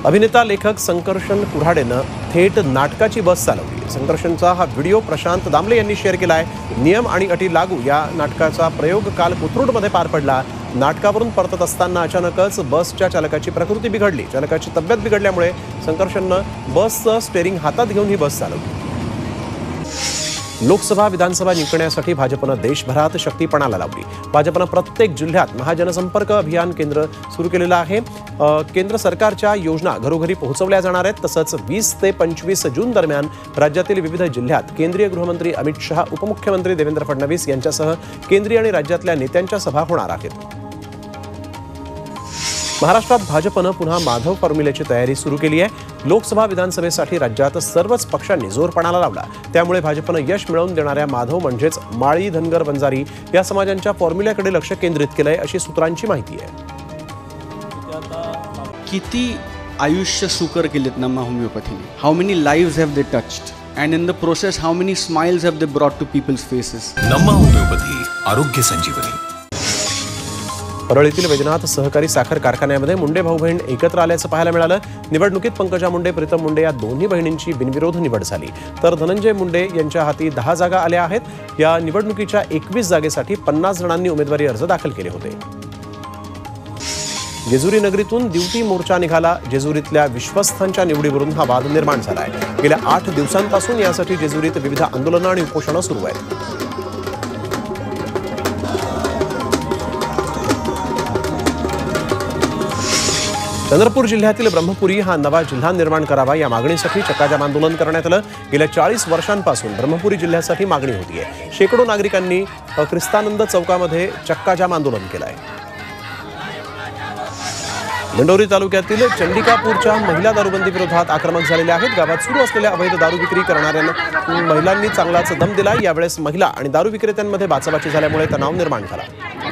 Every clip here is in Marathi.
अभिनेता लेखक संकर्षण कुऱ्हाडेनं थेट नाटकाची बस चालवली। संकर्षणचा हा व्हिडिओ प्रशांत दामले यांनी शेअर केला आहे। नियम आणि अटी लागू या नाटकाचा प्रयोग काल कोथरूडमध्ये पार पडला। नाटकावरून परतत असताना अचानकच बसच्या चालकाची प्रकृती बिघडली। चालकाची तब्येत बिघडल्यामुळे संकर्षणनं बसचं स्टेअरिंग हातात घेऊन ही बस चालवली। लोकसभा विधानसभा जिंकण्यासाठी भाजपनं देशभरात शक्तीपणाला लावली। भाजपनं प्रत्येक जिल्ह्यात महाजनसंपर्क अभियान केंद्र सुरू केलेलं आहे। केंद्र सरकारच्या योजना घरोघरी पोहोचवल्या जाणार आहेत। तसंच 20 ते 25 जून दरम्यान राज्यातील विविध जिल्ह्यात केंद्रीय गृहमंत्री अमित शहा, उपमुख्यमंत्री देवेंद्र फडणवीस यांच्यासह केंद्रीय आणि राज्यातल्या नेत्यांच्या सभा होणार आहेत। महाराष्ट्रात भाजपनं पुन्हा माधव फॉर्म्युल्याची तयारी सुरू केली आहे। लोकसभा विधानसभेसाठी राज्यात सर्वच पक्षांनी जोरपणाला लावला। त्यामुळे भाजपनं यश मिळवून देणाऱ्या माधव म्हणजेच माळी, धनगर, बंजारी या समाजांच्या फॉर्म्युल्याकडे लक्ष केंद्रित केलंय अशी सूत्रांची माहिती आहे। किती आयुष्य सुकर केलेत नमा होमिओपॅथीने, how many lives have they touched and in the process how many smiles have they brought to peoples faces. Nama homeopathy, आरोग्य संजीवनी। परळीतील वैजनाथ सहकारी साखर कारखान्यामध्ये मुंडे भाऊ बहीण एकत्र आल्याचं पाहायला मिळालं। निवडणुकीत पंकजा मुंडे, प्रीतम मुंडे या दोन्ही बहिणींची बिनविरोध निवड झाली। तर धनंजय मुंडे यांच्या हाती 10 जागा आल्या आहेत। या निवडणुकीच्या 21 जागेसाठी 50 जणांनी उमेदवारी अर्ज दाखल केले होते। जेजुरी नगरीतून दिवटी मोर्चा निघाला। जेजुरीतल्या विश्वस्तांच्या निवडीवरून हा वाद निर्माण झाला आहे। गेल्या 8 दिवसांपासून यासाठी जेजुरीत विविध आंदोलनं आणि उपोषणं सुरू आहेत। चंद्रपूर जिल्ह्यातील ब्रह्मपुरी हा नवा जिल्हा निर्माण करावा या मागणीसाठी चक्काजाम आंदोलन करण्यात आलं। गेल्या 40 वर्षांपासून ब्रह्मपुरी जिल्ह्यासाठी मागणी होतीये। शेकडो नागरिकांनी ख्रिस्तानंद चौकामध्ये चक्काजाम आंदोलन केलं आहे। दिंडोरी तालुक्यातील चंडिकापूरच्या महिला दारूबंदी विरोधात आक्रमक झालेल्या आहेत। गावात सुरू असलेल्या अवैध दारू विक्री करणाऱ्या महिलांनी चांगलाच दम दिला। यावेळेस महिला आणि दारू विक्रेत्यांमध्ये बाचाबाची झाल्यामुळे तणाव निर्माण झाला।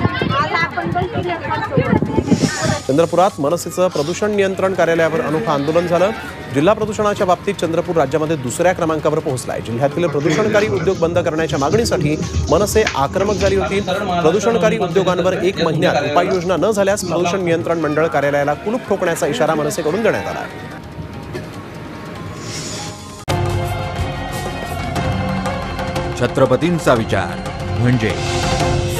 चंद्रपुरात मनसेचं प्रदूषण नियंत्रण कार्यालयावर अनोखं आंदोलन झालं। जिल्हा प्रदूषणाच्या बाबतीत चंद्रपूर राज्यामध्ये 2ऱ्या क्रमांकावर पोहोचलाय। जिल्ह्यातील प्रदूषणकारी उद्योग बंद करण्याच्या मागणीसाठी मनसे आक्रमक झाली होती। प्रदूषणकारी उद्योगांवर 1 महिन्यात उपाययोजना न झाल्यास प्रदूषण नियंत्रण मंडळ कार्यालयाला कुलूप ठोकण्याचा इशारा मनसेकडून देण्यात आला आहे। छत्रपतींचा विचार म्हणजे